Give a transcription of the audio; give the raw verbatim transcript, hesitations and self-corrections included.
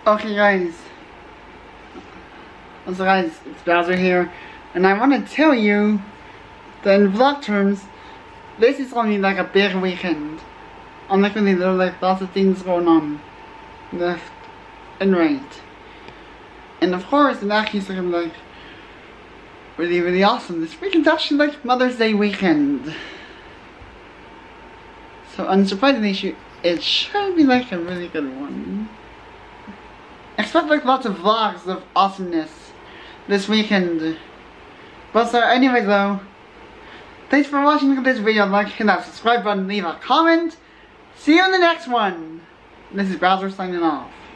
Okay guys, so guys, it's Bowser here, and I want to tell you that in vlog terms, this is going to be like a big weekend. I'm not really, there are like lots of things going on, left and right. And of course, in that case, I'm like, really, really awesome. This weekend's actually like Mother's Day weekend. So unsurprisingly, it should be like a really good one. Expect like lots of vlogs of awesomeness this weekend. But so anyway though, thanks for watching this video. Like, hit that subscribe button, leave a comment. See you in the next one. This is Bowser signing off.